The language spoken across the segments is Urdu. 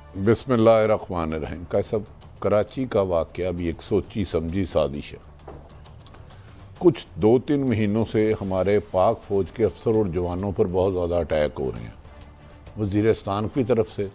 بسم اللہ الرحمن الرحیم کا سب کراچی کا واقعہ بھی ایک سوچی سمجھی سازش ہے۔ کچھ 2-3 مہینوں سے ہمارے پاک فوج کے افسر اور جوانوں پر بہت زیادہ اٹیک ہو رہے ہیں، وزیرستان کی طرف سے،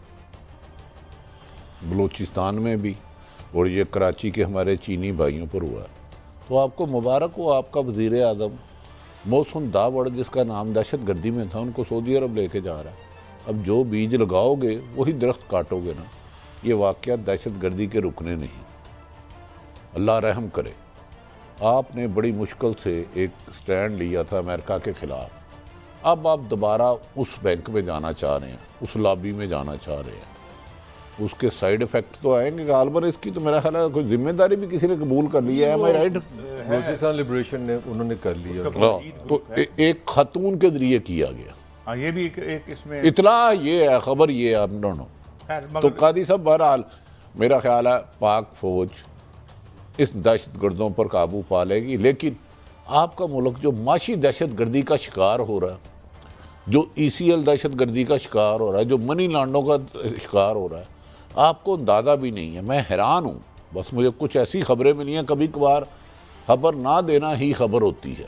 بلوچستان میں بھی، اور یہ کراچی کے ہمارے چینی بھائیوں پر ہوا ہے۔ تو آپ کو مبارک ہو، آپ کا وزیر اعظم محسن داوڑ، جس کا نام دہشت گردی میں تھا، ان کو سعودی عرب لے کے جا رہا ہے۔ اب جو بیج لگاؤ گے وہی درخت کاٹو گے نا۔ یہ واقعہ دہشت گردی کے رکنے نہیں۔ اللہ رحم کرے۔ آپ نے بڑی مشکل سے ایک سٹینڈ لیا تھا امریکہ کے خلاف، اب آپ دوبارہ اس بینک میں جانا چاہ رہے ہیں، اس لابی میں جانا چاہ رہے ہیں۔ اس کے سائیڈ ایفیکٹ تو آئیں گے غالباً۔ اس کی تو میرا خیال ہے کوئی ذمہ داری بھی کسی نے قبول کر لی ہے، am I right? Balochistan liberation نے انہوں نے کر لیا، تو ایک خاتون کے ذریعے کیا گیا۔ یہ بھی ایک اس میں اطلاع یہ ہے، خبر یہ ہے، آپ ڈونٹ نو۔ تو قاضی صاحب، بہرحال میرا خیال ہے پاک فوج اس دہشت گردوں پر قابو پا لے گی، لیکن آپ کا ملک جو معاشی دہشت گردی کا شکار ہو رہا ہے، جو ای سی ایل دہشت گردی کا شکار ہو رہا ہے، جو منی لانڈوں کا شکار ہو رہا ہے، آپ کو اندازہ بھی نہیں ہے۔ میں حیران ہوں، بس مجھے کچھ ایسی خبریں ملی ہیں، کبھی کبھار خبر نہ دینا ہی خبر ہوتی ہے،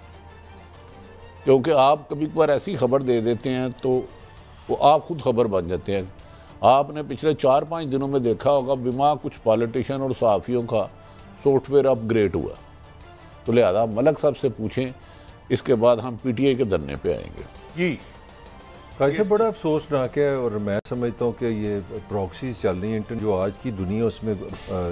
کیونکہ آپ کبھی کبھار ایسی خبر دے دیتے ہیں تو وہ آپ خود خبر بن جاتے ہیں۔ آپ نے پچھلے 4-5 دنوں میں دیکھا ہوگا بیما کچھ پالیٹیشین اور صحافیوں کا سافٹ ویئر اپ گریڈ ہوا، تو لہذا ملک صاحب سے پوچھیں، اس کے بعد ہم پی ٹی آئی کے دھرنے پہ آئیں گے۔ جی قاضی صاحب بڑا افسوسناک ہے، اور میں سمجھتا ہوں کہ یہ پراکسیز چل رہی ہیں جو آج کی دنیا، اس میں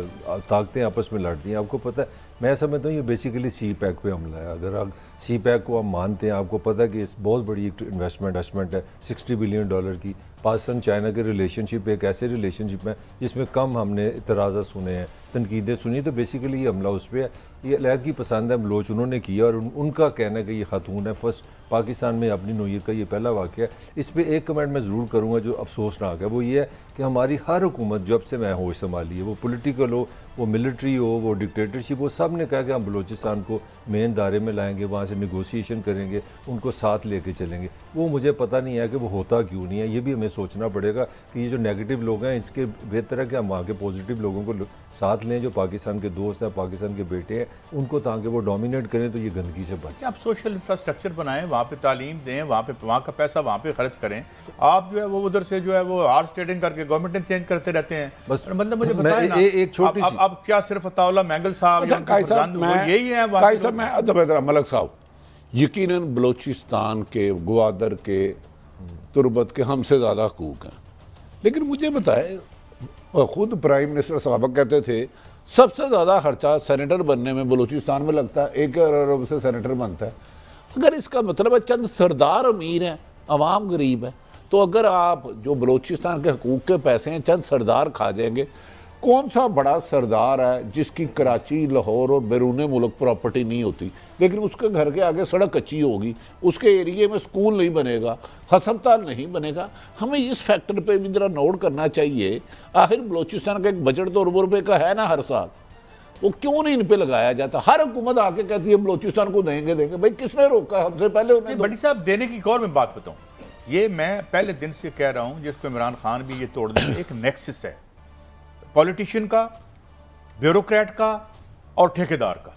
طاقتیں آپس میں لڑتی ہیں۔ آپ کو پتہ ہے، میں سمجھتا ہوں یہ بیسیکلی سی پیک پہ حملہ ہے۔ اگر آپ سی پیک کو آپ مانتے ہیں، آپ کو پتہ ہے کہ اس بہت بڑی ایک انویسٹمنٹ ہے $60 بلین کی۔ پاکستان چائنا کے ریلیشن شپ ایک ایسے ریلیشن شپ ہے جس میں کم ہم نے اعتراضات سنے ہیں، تنقیدیں سنی، تو بیسیکلی یہ حملہ اس پہ ہے۔ یہ علیحدگی پسند ہے بلوچ انہوں نے کیا، اور ان کا کہنا ہے کہ یہ خاتون ہے۔ فرسٹ پاکستان میں اپنی نوعیت کا یہ پہلا واقعہ ہے۔ اس پہ ایک کمنٹ میں ضرور کروں گا جو افسوسناک ہے، وہ یہ ہے کہ ہماری ہر حکومت جب سے میں ہوش سنبھالی ہے، وہ پولیٹیکل ہو، وہ ملٹری ہو، وہ ڈکٹیٹرشپ ہو، سب نے کہا کہ ہم بلوچستان کو مین دائرے میں لائیں گے، وہاں سے نیگوسیشن کریں گے، ان کو ساتھ لے کے چلیں گے۔ وہ مجھے پتہ نہیں ہے کہ وہ ہوتا کیوں نہیں ہے۔ یہ بھی ہمیں سوچنا پڑے گا کہ یہ جو نیگیٹو لوگ ہیں، اس کے بہتر ہے کہ ہم وہاں کے پازیٹیو لوگوں کو ساتھ لیں، جو پاکستان کے دوست ہیں، پاکستان کے بیٹے ہیں، ان کو تاکہ وہ ڈومینیٹ کریں تو یہ گندگی سے بچیں۔ آپ سوشل انفراسٹرکچر بنائیں، وہاں پہ تعلیم دیں، وہاں کا پیسہ وہاں پہ خرچ کریں۔ آپ جو ہے وہ ادھر سے جو ہے وہ ہارس ٹریڈنگ کر کے گورنمنٹ چینج کرتے رہتے ہیں۔ بس مطلب مجھے بتائیں نا، ایک چھوٹی سی، اب کیا صرف عطاءاللہ مینگل صاحب یا قائد صاحب، یہی ہیں؟ قائد صاحب، میں ادب احترام ملک صاحب، یقیناً بلوچستان کے، گوادر کے، تربت کے ہم سے زیادہ حقوق ہیں، لیکن مجھے بتائے، خود پرائم منسٹر صاحب کہتے تھے سب سے زیادہ خرچہ سینیٹر بننے میں بلوچستان میں لگتا ہے، 1 ارب سے سینیٹر بنتا ہے۔ اگر اس کا مطلب ہے چند سردار امیر ہیں، عوام غریب ہے، تو اگر آپ جو بلوچستان کے حقوق کے پیسے ہیں چند سردار کھا جائیں گے، کون سا بڑا سردار ہے جس کی کراچی، لاہور اور بیرون ملک پراپرٹی نہیں ہوتی، لیکن اس کے گھر کے آگے سڑک کچی ہوگی، اس کے ایریے میں سکول نہیں بنے گا، ہسپتال نہیں بنے گا؟ ہمیں اس فیکٹر پہ بھی ذرا نوٹ کرنا چاہیے۔ آخر بلوچستان کا ایک بجٹ تو اربوں روپے کا ہے نا ہر سال، وہ کیوں نہیں ان پہ لگایا جاتا؟ ہر حکومت آ کے کہتی ہے بلوچستان کو دیں گے دیں گے، بھائی کس نے روکا؟ ہم سے پہلے انہیں بڑی صاحب دینے کی ایک اور میں بات بتاؤں، یہ میں پہلے دن سے کہہ رہا ہوں، جس کو عمران خان بھی یہ توڑ دیں، ایک نیکسس ہے پولیٹیشین کا، بیوروکریٹ کا اور ٹھیکیدار کا۔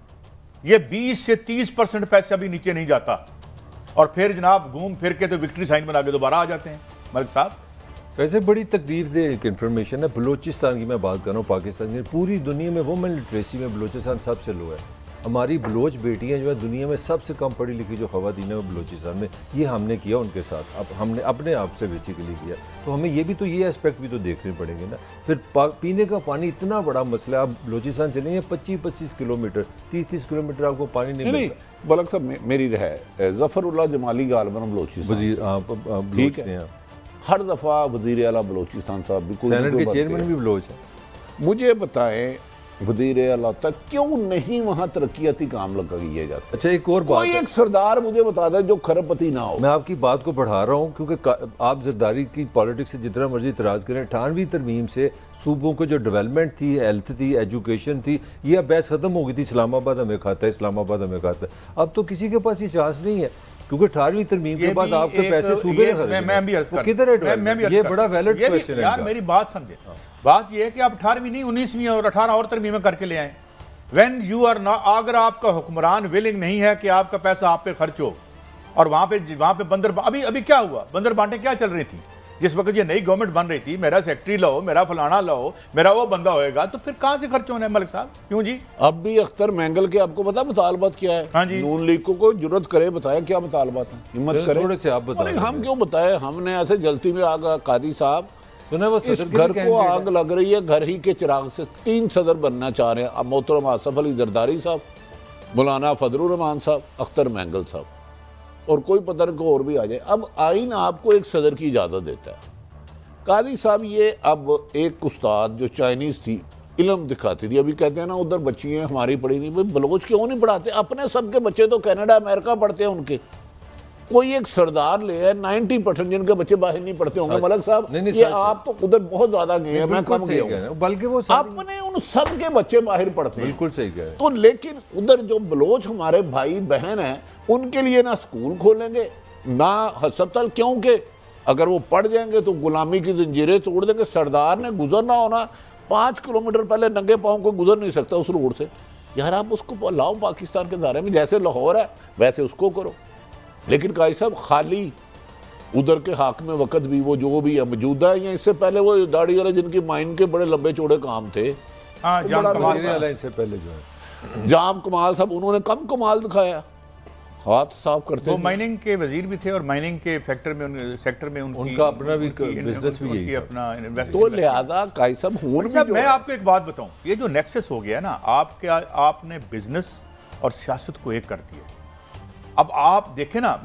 یہ 20 سے 30% پیسہ بھی نیچے نہیں جاتا، اور پھر جناب گھوم پھر کے تو وکٹری سائن بنا کے دوبارہ آ جاتے ہیں۔ ملک صاحب ویسے بڑی تکلیف دہ ایک انفارمیشن ہے، بلوچستان کی میں بات کر رہا ہوں، پاکستان کی، پوری دنیا میں وومن لٹریسی میں بلوچستان سب سے لو ہے۔ ہماری بلوچ بیٹیاں جو ہے دنیا میں سب سے کم پڑھی لکھی جو خواتین ہیں وہ بلوچستان میں، یہ ہم نے کیا ان کے ساتھ، اب ہم نے اپنے آپ سے بیسیکلی کیا، تو ہمیں یہ بھی تو یہ اسپیکٹ بھی تو دیکھنے پڑیں گے نا۔ پھر پینے کا پانی اتنا بڑا مسئلہ ہے، آپ بلوچستان چلیں گے 25-25 کلومیٹر، 30-30 کلومیٹر آپ کو پانی نہیں ملتا۔ ملک صاحب، میری رہے ظفر اللہ جمالی غالباً بلوچستان وزیر ٹھیک ہے، ہر دفعہ وزیر اعلیٰ بلوچستان صاحب بھی سینٹ کے چیئرمین بھی بلوچ ہیں۔ مجھے بتائیں وزیر اعلیٰ تک کیوں نہیں وہاں ترقیاتی کام لگا کیے جاتے؟ اچھا ایک اور بات، کوئی ایک سردار مجھے بتا دے جو کھرب پتی نہ ہو۔ میں آپ کی بات کو بڑھا رہا ہوں کیونکہ آپ زرداری کی پالیٹکس سے جتنا مرضی اعتراض کریں، 98ویں ترمیم سے صوبوں کو جو ڈیولپمنٹ تھی، ہیلتھ تھی، ایجوکیشن تھی، یہ اب بحث ختم ہو گئی تھی، اسلام آباد ہمیں کھاتا ہے، اسلام آباد ہمیں کھاتا ہے۔ اب تو کسی کے پاس یہ چانس نہیں ہے۔ کیونکہ 18ویں ترمیم کے بعد آپ کے پیسے صوبے میں بھی عرض کدھر ہے؟ یہ بڑا ویلڈ کویسچن ہے یار، میری بات سمجھے. بات یہ ہے کہ آپ 18ویں نہیں 19ویں اور 18 اور ترمیمیں کر کے لے آئیں. وین یو آر not، اگر آپ کا حکمران ولنگ نہیں ہے کہ آپ کا پیسہ آپ پہ خرچ ہو، اور وہاں پہ بندر ابھی کیا ہوا، بندر بانٹیں کیا چل رہی تھی جس وقت یہ نئی گورنمنٹ بن رہی تھی، میرا سیکٹری لاؤ، میرا فلانا لاؤ، میرا وہ بندہ ہوئے گا، تو پھر کہاں سے خرچ ہونا ہے ملک صاحب؟ کیوں جی؟ اب بھی اختر مینگل کے آپ کو پتا مطالبات کیا ہے؟ ہاں جی. نون لیگ کو جرت کرے بتائے کیا مطالبات ہیں، ہمت کرے. تھوڑے سے آپ بتائیں. ہم کیوں بتائے؟ ہم نے ایسے جلتی میں آگا قاضی صاحب وہ اس گھر کو آگ لگ رہی ہے، گھر ہی کے چراغ سے 3 صدر بننا چاہ رہے ہیں. اب محترم آصف علی زرداری صاحب، مولانا فضل الرحمان صاحب، اختر مینگل صاحب، اور کوئی پتہ نہیں کو اور بھی آ جائے. اب آئین آپ کو ایک صدر کی اجازت دیتا ہے. قاضی صاحب یہ اب ایک استاد جو چائنیز تھی علم دکھاتی تھی، ابھی کہتے ہیں نا ادھر بچی ہیں ہماری پڑھی نہیں، بھائی بلوچ کیوں نہیں پڑھاتے؟ اپنے سب کے بچے تو کینیڈا امریکہ پڑھتے ہیں ان کے. کوئی ایک سردار لے ہے 90% جن کے بچے باہر نہیں پڑھتے ہوں گے. ملک صاحب یہ آپ تو ادھر بہت زیادہ گئے ہیں، میں کم گیا ہوں، بلکہ وہ اپنے ان سب کے بچے باہر پڑھتے ہیں. بالکل صحیح کہہ. تو لیکن ادھر جو بلوچ ہمارے بھائی بہن ہیں ان کے لیے نہ اسکول کھولیں گے نہ ہسپتال، کیونکہ اگر وہ پڑھ جائیں گے تو غلامی کی زنجیریں توڑ دیں گے. سردار نے گزرنا ہونا 5 کلومیٹر پہلے ننگے پاؤں کو گزر نہیں سکتا اس روڈ سے. یار آپ اس کو لاؤ پاکستان کے دائرے میں، جیسے لاہور ہے ویسے اس کو کرو. لیکن قاضی صاحب خالی ادھر کے حاکم وقت بھی وہ جو بھی ہے موجودہ ہے، یا اس سے پہلے وہ داڑھی والے جن کی مائن کے بڑے لمبے چوڑے کام تھے، جام کمال سے پہلے جو ہے جام کمال صاحب، انہوں نے کم کمال دکھایا، ہاتھ صاف کرتے وہ مائننگ کے وزیر بھی تھے، اور مائننگ کے سیکٹر میں ان کا اپنا بھی بزنس بھی یہی اپنا. تو لہذا قاضی صاحب میں آپ کو ایک بات بتاؤں، یہ جو نیکسس ہو گیا نا، آپ نے بزنس اور سیاست کو ایک کر دیا. اب آپ دیکھیں نا،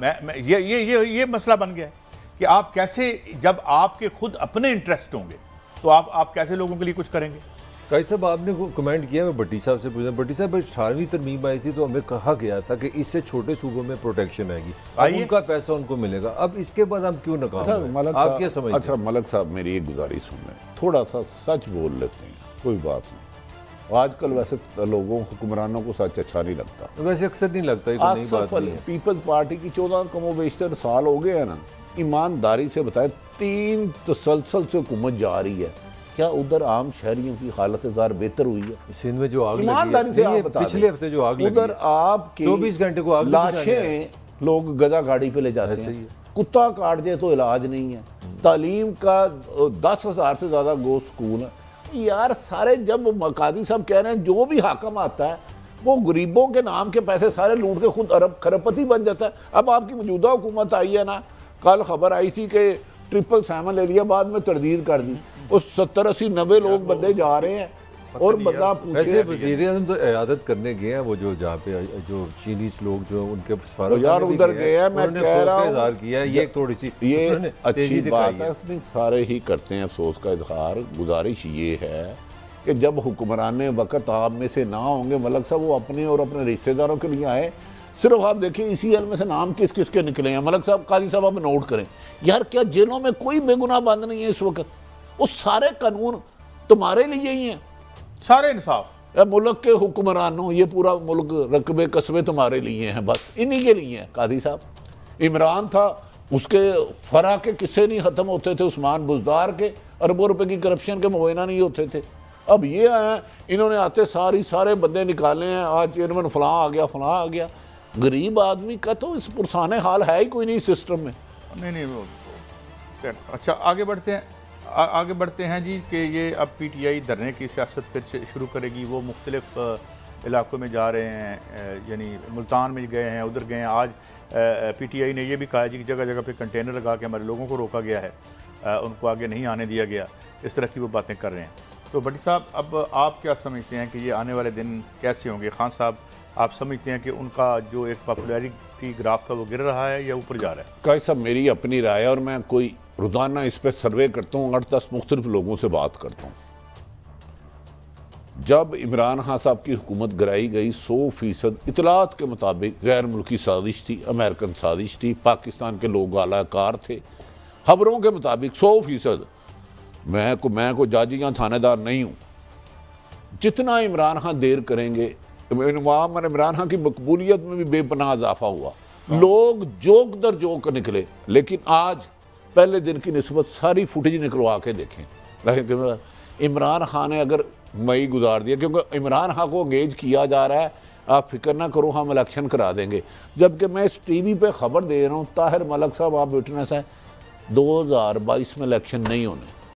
یہ مسئلہ بن گیا ہے کہ آپ کیسے، جب آپ کے خود اپنے انٹرسٹ ہوں گے تو آپ کیسے لوگوں کے لیے کچھ کریں گے؟ قاضی صاحب آپ نے کمنٹ کیا، میں بٹی صاحب سے پوچھا. بٹی صاحب 18ویں ترمیم آئی تھی تو ہمیں کہا گیا تھا کہ اس سے چھوٹے صوبوں میں پروٹیکشن آئے گی، اب ان کا پیسہ ان کو ملے گا. اب اس کے بعد ہم کیوں ناکام ہیں؟ آپ کیا سمجھتے ہیں؟ اچھا ملک صاحب میری ایک گزارش سن لیں، تھوڑا سا سچ بول لیتے ہیں، کوئی بات نہیں. آج کل ویسے لوگوں حکمرانوں کو سچ اچھا نہیں لگتا، ویسے اکثر نہیں لگتا. آصف علی پیپلز پارٹی کی 14 کم و بیشتر سال ہو گئے ہیں نا، ایمانداری سے بتائے 3 تسلسل سے حکومت جا رہی ہے، کیا ادھر عام شہریوں کی حالت زار بہتر ہوئی ہے؟ سندھ میں جو آگ ایمانداری سے آپ لگی بتا ہے، پچھلے ہفتے جو آگ لگی ادھر آپ کی 24 گھنٹے کو آگ لاشیں لوگ گدا گاڑی پہ لے جاتے ہیں، کتا کاٹ جائے تو علاج نہیں ہے، تعلیم کا 10,000 سے زیادہ گو سکول ہے. یار سارے جب قاضی صاحب کہہ رہے ہیں جو بھی حاکم آتا ہے وہ غریبوں کے نام کے پیسے سارے لوٹ کے خود ارب کھربپتی بن جاتا ہے. اب آپ کی موجودہ حکومت آئی ہے نا، کل خبر آئی تھی کہ 777 ایریا بعد میں تردید کر دی، اس 70 80 90 لوگ بندے جا رہے ہیں، اور بندہ ویسے وزیر اعظم تو عیادت کرنے گئے ہیں، وہ جو جہاں پہ جو چینیز لوگ جو ان کے سفارت یار ادھر گئے ہیں. میں کہہ رہا ہوں اظہار کیا ہے، یہ تھوڑی سی یہ اچھی بات ہے، سارے ہی کرتے ہیں افسوس کا اظہار. گزارش یہ ہے کہ جب حکمران وقت آپ میں سے نہ ہوں گے ملک صاحب، وہ اپنے اور اپنے رشتہ داروں کے لیے آئے. صرف آپ دیکھیں اسی حل میں سے نام کس کس کے نکلے ہیں ملک صاحب. قاضی صاحب آپ نوٹ کریں یار، کیا جیلوں میں کوئی بے گناہ بند نہیں ہے اس وقت؟ وہ سارے قانون تمہارے لیے ہی ہیں، سارے انصاف ملک کے حکمرانوں، یہ پورا ملک رقبے قصبے تمہارے لیے ہیں، بس انہی کے لیے ہیں. قاضی صاحب عمران تھا، اس کے فرا کے قصے نہیں ختم ہوتے تھے، عثمان بزدار کے اربوں روپے کی کرپشن کے معائنہ نہیں ہوتے تھے. اب یہ آئے ہیں، انہوں نے آتے سارے بندے نکالے ہیں، آج چیئرمین فلاں آ گیا فلاں آ گیا. غریب آدمی کا تو اس پرسانے حال ہے ہی کوئی نہیں سسٹم میں. نہیں. اچھا آگے بڑھتے ہیں جی، کہ یہ اب پی ٹی آئی دھرنے کی سیاست پھر سے شروع کرے گی. وہ مختلف علاقوں میں جا رہے ہیں، یعنی ملتان میں گئے ہیں، ادھر گئے ہیں. آج پی ٹی آئی نے یہ بھی کہا جی کہ جگہ جگہ پہ کنٹینر لگا کے ہمارے لوگوں کو روکا گیا ہے، ان کو آگے نہیں آنے دیا گیا. اس طرح کی وہ باتیں کر رہے ہیں. تو بٹی صاحب اب آپ کیا سمجھتے ہیں کہ یہ آنے والے دن کیسے ہوں گے؟ خان صاحب آپ سمجھتے ہیں کہ ان کا جو ایک پاپولیرٹی گراف تھا وہ گر رہا ہے یا اوپر جا رہا ہے؟ قاضی صاحب میری اپنی رائے ہے، اور میں کوئی روزانہ اس پہ سروے کرتا ہوں، 8-10 مختلف لوگوں سے بات کرتا ہوں. جب عمران خان صاحب کی حکومت گرائی گئی 100% اطلاعات کے مطابق غیر ملکی سازش تھی، امریکن سازش تھی، پاکستان کے لوگ اعلی کار تھے. خبروں کے مطابق 100%. میں کو جاجی یا تھانے دار نہیں ہوں. جتنا عمران خان دیر کریں گے، عمران خان کی مقبولیت میں بھی بے پناہ اضافہ ہوا. لوگ جوک در جوک نکلے، لیکن آج پہلے دن کی نسبت ساری فوٹیج نکلوا کے دیکھیں. عمران خان نے اگر مئی گزار دیا، کیونکہ عمران خان کو انگیج کیا جا رہا ہے، آپ فکر نہ کرو ہم الیکشن کرا دیں گے. جبکہ میں اس ٹی وی پہ خبر دے رہا ہوں، طاہر ملک صاحب آپ وٹنس ہیں، 2022 میں الیکشن نہیں ہونے.